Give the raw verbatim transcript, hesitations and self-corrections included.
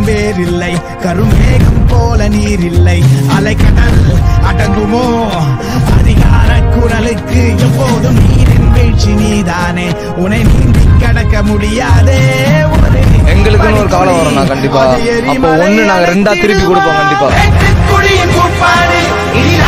வேறில்லை, கருமேகம் போல நீர் இல்லை, அலைக்கடல் அடங்குமோ அதிகார குரலுக்கு எப்போதும் நீரின் வீழ்ச்சி நீதானே, உன்னை நீந்தி கடக்க முடியாதே. எங்களுக்குன்னு ஒரு காலம் வரும் கண்டிப்பா, அப்போ ஒண்ணு நாங்க ரெண்டா திருப்பி கொடுப்போம் கண்டிப்பா.